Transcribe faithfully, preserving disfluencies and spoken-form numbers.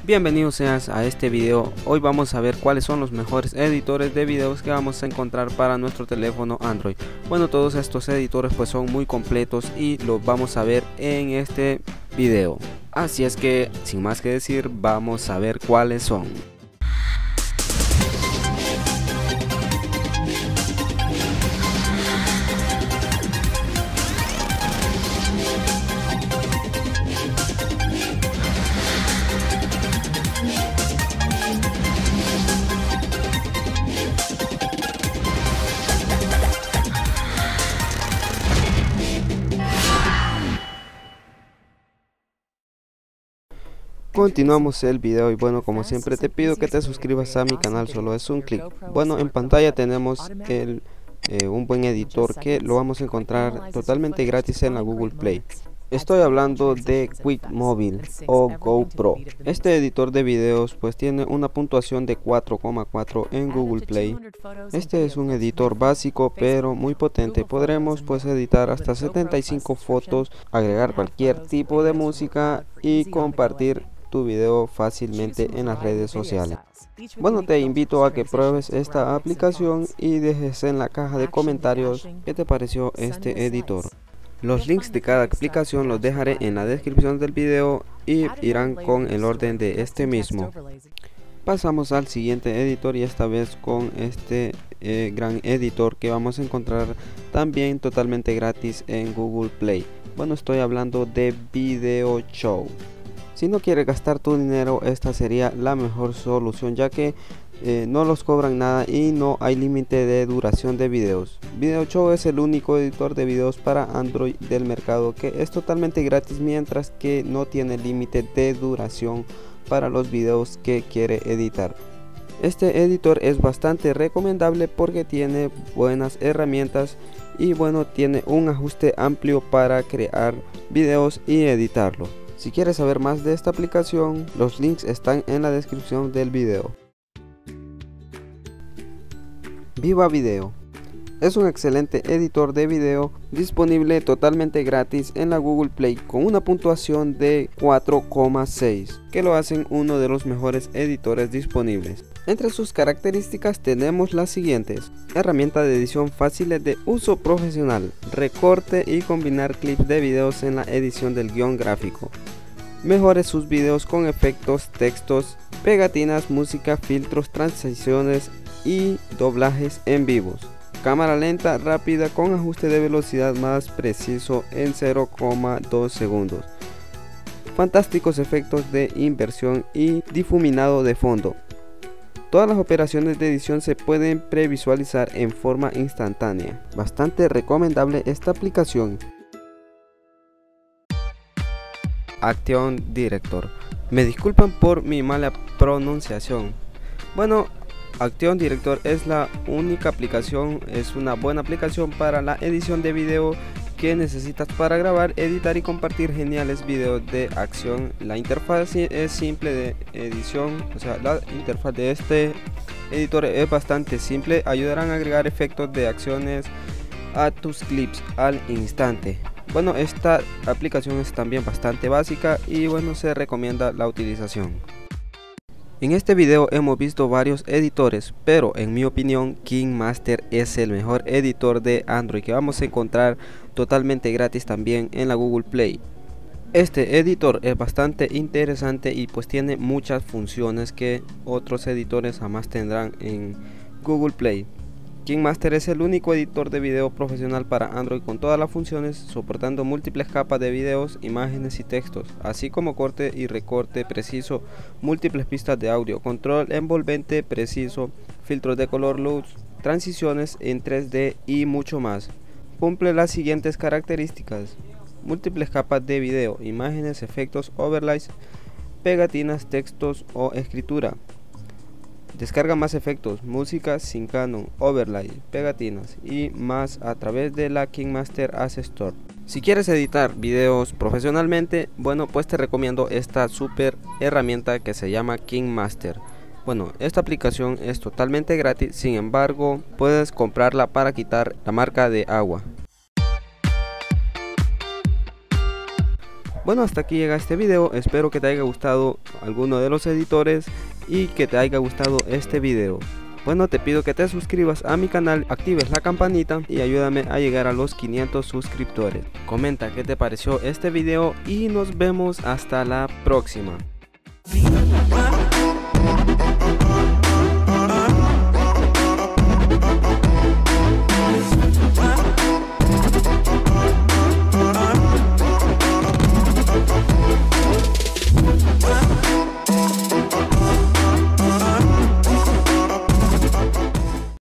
Bienvenidos seas a este video. Hoy vamos a ver cuáles son los mejores editores de videos que vamos a encontrar para nuestro teléfono Android. Bueno, todos estos editores pues son muy completos y los vamos a ver en este video. Así es que sin más que decir, vamos a ver cuáles son. Continuamos el video y bueno, como siempre te pido que te suscribas a mi canal, solo es un clic. Bueno, en pantalla tenemos el, eh, un buen editor que lo vamos a encontrar totalmente gratis en la Google Play. Estoy hablando de QuickMobile o GoPro. Este editor de videos pues tiene una puntuación de cuatro coma cuatro en Google Play. Este es un editor básico pero muy potente. Podremos pues editar hasta setenta y cinco fotos, agregar cualquier tipo de música y compartir tu video fácilmente en las redes sociales. Bueno, te invito a que pruebes esta aplicación y dejes en la caja de comentarios qué te pareció este editor. Los links de cada aplicación los dejaré en la descripción del video y irán con el orden de este mismo. Pasamos al siguiente editor y esta vez con este eh, gran editor que vamos a encontrar también totalmente gratis en Google Play. Bueno, estoy hablando de Video Show. Si no quieres gastar tu dinero, esta sería la mejor solución, ya que eh, no los cobran nada y no hay límite de duración de videos. Video Show es el único editor de videos para Android del mercado que es totalmente gratis, mientras que no tiene límite de duración para los videos que quiere editar. Este editor es bastante recomendable porque tiene buenas herramientas y bueno, tiene un ajuste amplio para crear videos y editarlo. Si quieres saber más de esta aplicación, los links están en la descripción del video. Viva Video es un excelente editor de video disponible totalmente gratis en la Google Play con una puntuación de cuatro coma seis, que lo hacen uno de los mejores editores disponibles. Entre sus características tenemos las siguientes: herramienta de edición fáciles de uso profesional, recorte y combinar clips de videos en la edición del guión gráfico. Mejore sus videos con efectos, textos, pegatinas, música, filtros, transiciones y doblajes en vivos. Cámara lenta, rápida, con ajuste de velocidad más preciso en cero coma dos segundos. Fantásticos efectos de inversión y difuminado de fondo. Todas las operaciones de edición se pueden previsualizar en forma instantánea. Bastante recomendable esta aplicación. Action Director. Me disculpan por mi mala pronunciación. Bueno, Action Director es la única aplicación, es una buena aplicación para la edición de video que necesitas para grabar, editar y compartir geniales videos de acción. La interfaz es simple de edición, o sea, la interfaz de este editor es bastante simple. Ayudarán a agregar efectos de acciones a tus clips al instante. Bueno, esta aplicación es también bastante básica y bueno, se recomienda la utilización. En este video hemos visto varios editores, pero en mi opinión KineMaster es el mejor editor de Android que vamos a encontrar totalmente gratis también en la Google Play. Este editor es bastante interesante y pues tiene muchas funciones que otros editores jamás tendrán en Google Play. KineMaster es el único editor de video profesional para Android con todas las funciones, soportando múltiples capas de videos, imágenes y textos, así como corte y recorte preciso, múltiples pistas de audio, control envolvente preciso, filtros de color luz, transiciones en tres D y mucho más. Cumple las siguientes características: múltiples capas de video, imágenes, efectos, overlays, pegatinas, textos o escritura. Descarga más efectos, música sin canon, overlay, pegatinas y más a través de la KineMaster Asset Store. Si quieres editar videos profesionalmente, bueno, pues te recomiendo esta super herramienta que se llama KineMaster. Bueno, esta aplicación es totalmente gratis, sin embargo, puedes comprarla para quitar la marca de agua. Bueno, hasta aquí llega este video, espero que te haya gustado alguno de los editores y que te haya gustado este video. Bueno, te pido que te suscribas a mi canal, actives la campanita y ayúdame a llegar a los quinientos suscriptores. Comenta qué te pareció este video y nos vemos hasta la próxima.